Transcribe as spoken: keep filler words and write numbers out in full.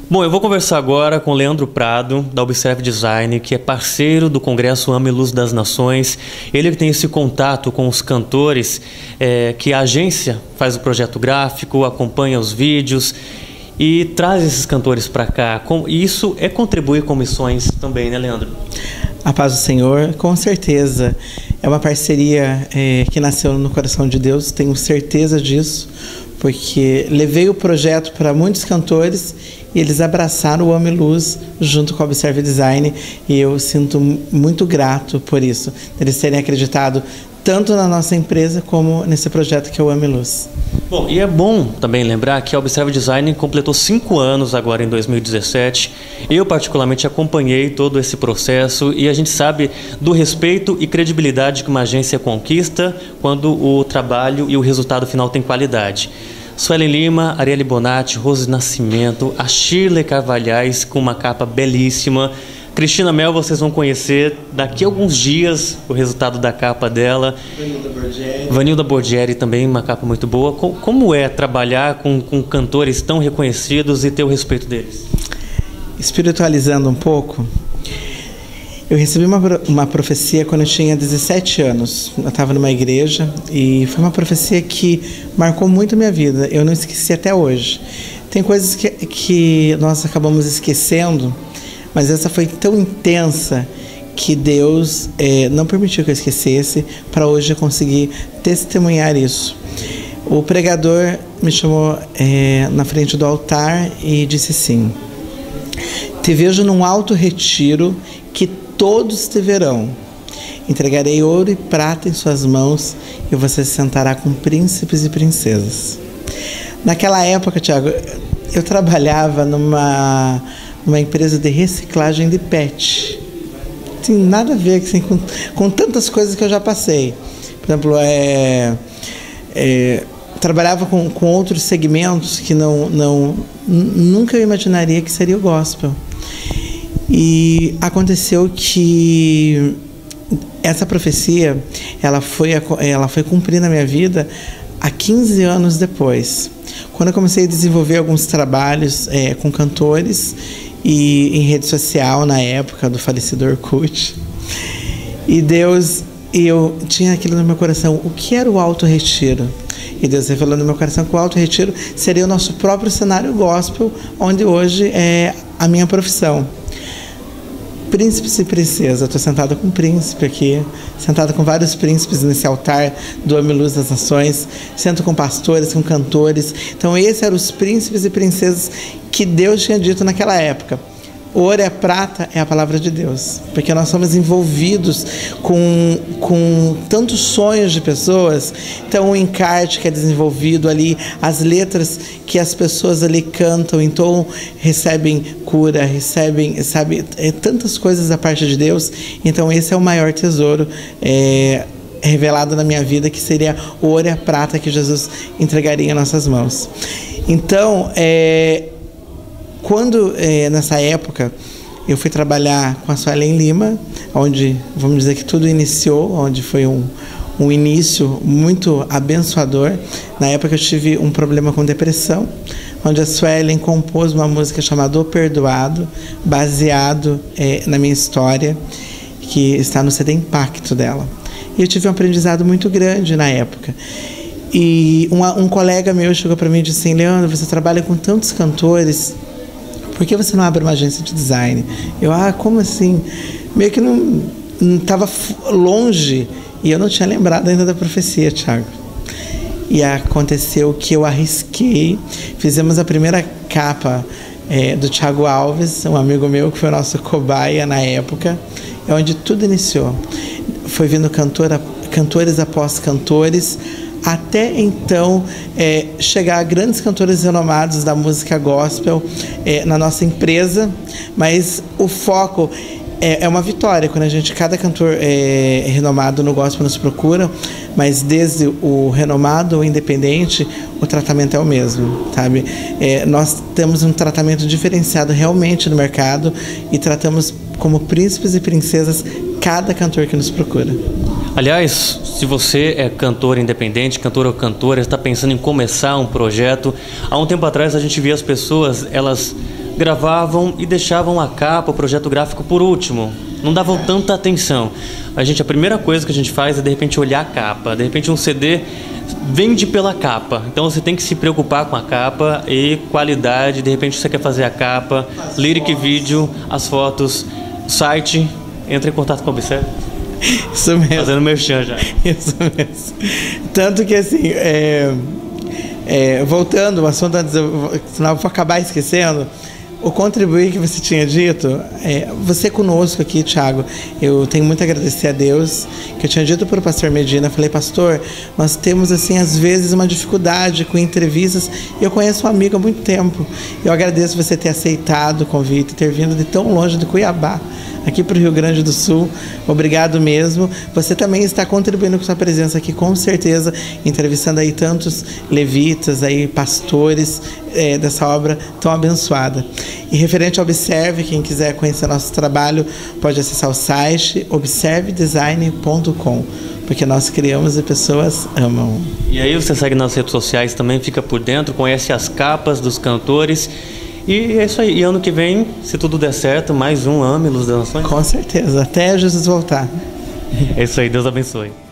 Bom, eu vou conversar agora com o Leandro Prado, da Observe Design, que é parceiro do Congresso Ame Luz das Nações. Ele que tem esse contato com os cantores, é, que a agência faz o projeto gráfico, acompanha os vídeos e traz esses cantores para cá. E isso é contribuir com missões também, né, Leandro? A paz do Senhor, com certeza. É uma parceria é, que nasceu no coração de Deus, tenho certeza disso, porque levei o projeto para muitos cantores e eles abraçaram o Ame Luz junto com a Observe Design, e eu sinto muito grato por isso, eles terem acreditado tanto na nossa empresa como nesse projeto que é o Ame Luz. Bom, e é bom também lembrar que a Observe Design completou cinco anos agora em dois mil e dezessete. Eu particularmente acompanhei todo esse processo e a gente sabe do respeito e credibilidade que uma agência conquista quando o trabalho e o resultado final tem qualidade. Suelen Lima, Arielle Bonatti, Rose Nascimento, a Shirley Carvalhais com uma capa belíssima. Cristina Mel, vocês vão conhecer daqui a alguns dias o resultado da capa dela. Vanilda Bordieri. Vanilda Bordieri também, uma capa muito boa. Como é trabalhar com, com cantores tão reconhecidos e ter o respeito deles? Espiritualizando um pouco, eu recebi uma, uma profecia quando eu tinha dezessete anos. Eu estava numa igreja e foi uma profecia que marcou muito a minha vida. Eu não esqueci até hoje. Tem coisas que, que nós acabamos esquecendo, mas essa foi tão intensa que Deus é, não permitiu que eu esquecesse, para hoje eu conseguir testemunhar isso. O pregador me chamou é, na frente do altar e disse assim: te vejo num alto retiro que todos te verão. Entregarei ouro e prata em suas mãos e você se sentará com príncipes e princesas. Naquela época, Tiago, eu trabalhava numa... uma empresa de reciclagem de pet. Não tem nada a ver assim, com, com tantas coisas que eu já passei. Por exemplo, é, é, trabalhava com, com outros segmentos que não, não, nunca eu imaginaria que seria o gospel. E aconteceu que essa profecia ela foi, ela foi cumprida na minha vida há quinze anos depois. Quando eu comecei a desenvolver alguns trabalhos é, com cantores e em rede social, na época do falecido Orkut. E Deus, e eu tinha aquilo no meu coração, o que era o Alto Retiro? E Deus revelou no meu coração que o Alto Retiro seria o nosso próprio cenário gospel, onde hoje é a minha profissão. Príncipes e princesas, eu estou sentada com um príncipe aqui, sentada com vários príncipes nesse altar do Ame Luz das Nações, sento com pastores, com cantores. Então esses eram os príncipes e princesas que Deus tinha dito naquela época. O ouro e a prata é a palavra de Deus, porque nós somos envolvidos com, com tantos sonhos de pessoas. Então o encarte que é desenvolvido ali, as letras que as pessoas ali cantam, então recebem cura, recebem, sabe, é, tantas coisas da parte de Deus. Então esse é o maior tesouro é, revelado na minha vida, que seria o ouro e a prata que Jesus entregaria em nossas mãos. Então, é, quando, é, nessa época, eu fui trabalhar com a Suelen Lima, onde, vamos dizer que tudo iniciou, onde foi um, um início muito abençoador. Na época eu tive um problema com depressão, onde a Suelen compôs uma música chamada O Perdoado, baseado é, na minha história, que está no C D Impacto dela. E eu tive um aprendizado muito grande na época. E um, um colega meu chegou para mim e disse assim: Leandro, você trabalha com tantos cantores, por que você não abre uma agência de design? Eu, ah, como assim? Meio que não estava longe e eu não tinha lembrado ainda da profecia, Thiago. E aconteceu que eu arrisquei, fizemos a primeira capa é, do Thiago Alves, um amigo meu que foi o nosso cobaia na época, é onde tudo iniciou. Foi vindo cantora, cantores após cantores, até então é, chegar a grandes cantores renomados da música gospel é, na nossa empresa, mas o foco é, é uma vitória, quando a gente, cada cantor é, renomado no gospel nos procura, mas desde o renomado ou independente, o tratamento é o mesmo, sabe? É, nós temos um tratamento diferenciado realmente no mercado e tratamos como príncipes e princesas cada cantor que nos procura. Aliás, se você é cantor independente, cantor ou cantora, está pensando em começar um projeto, há um tempo atrás a gente via as pessoas, elas gravavam e deixavam a capa, o projeto gráfico por último. Não davam tanta atenção. A gente, a primeira coisa que a gente faz é de repente olhar a capa. De repente um C D vende pela capa. Então você tem que se preocupar com a capa e qualidade. De repente você quer fazer a capa, lyric vídeo, as fotos, site, entra em contato com a Observe. Isso mesmo. Fazendo merchan já. Isso mesmo. Tanto que assim, é, é, voltando ao assunto, antes eu, senão eu vou acabar esquecendo. O contribuir que você tinha dito, é, você conosco aqui, Thiago, eu tenho muito a agradecer a Deus, que eu tinha dito para o pastor Medina, falei, pastor, nós temos assim às vezes uma dificuldade com entrevistas, eu conheço um amigo há muito tempo, eu agradeço você ter aceitado o convite, ter vindo de tão longe de Cuiabá, aqui para o Rio Grande do Sul, obrigado mesmo. Você também está contribuindo com sua presença aqui, com certeza, entrevistando aí tantos levitas, aí pastores é, dessa obra tão abençoada. E referente ao Observe, quem quiser conhecer nosso trabalho, pode acessar o site observe design ponto com, porque nós criamos e pessoas amam. E aí você segue nas redes sociais também, fica por dentro, conhece as capas dos cantores. E é isso aí. E ano que vem, se tudo der certo, mais um Ame Luz das Nações. Com certeza. Até Jesus voltar. É isso aí. Deus abençoe.